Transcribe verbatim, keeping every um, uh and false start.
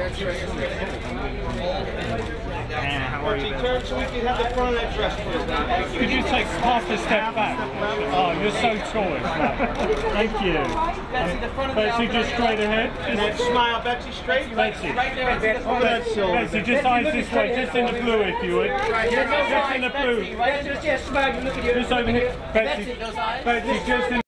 And how are you? Turn so we can have the front of that dress put down. Could you take half a step back? Oh, you're so tall. Thank you. Betsy, the front of the Betsy, just straight ahead. And then smile, Betsy, straight. Betsy. Right there, Betsy. Over that silver. Betsy, just eyes this way, just in the blue if you would. Just in the blue. Just, just smile, you look at you. Just over here. Betsy, Betsy, just in